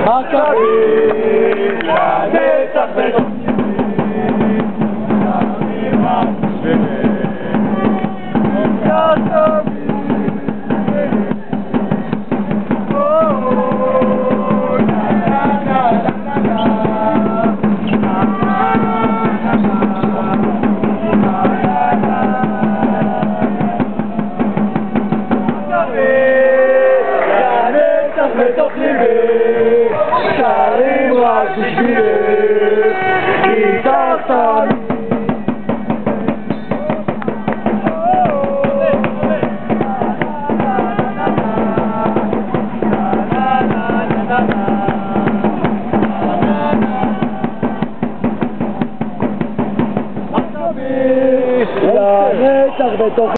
מכבי לנצח ותמיד, שרים רק בתוך ליבך, שרים רק בשבילך, איתך תמיד. מכבי לנצח בתוך